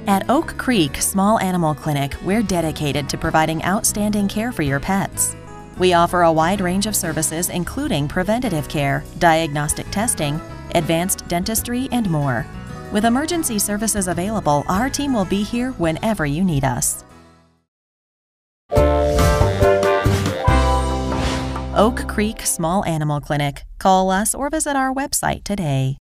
At Oak Creek Small Animal Clinic, we're dedicated to providing outstanding care for your pets. We offer a wide range of services including preventative care, diagnostic testing, advanced dentistry, and more. With emergency services available, our team will be here whenever you need us. Oak Creek Small Animal Clinic. Call us or visit our website today.